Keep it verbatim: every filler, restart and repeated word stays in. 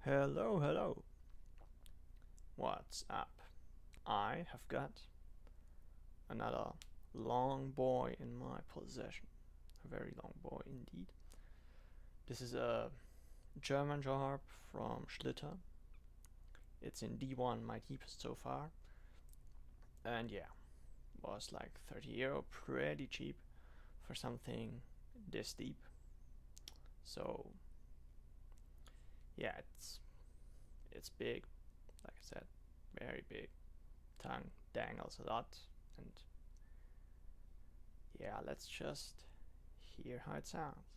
Hello, hello. What's up? I have got another long boy in my possession. A very long boy indeed. This is a German jaw harp from Schlütter. It's in D one, my deepest so far. And yeah, was like thirty euro, pretty cheap for something this deep. So yeah, it's it's big, like I said, very big. Tongue dangles a lot, and yeah, let's just hear how it sounds.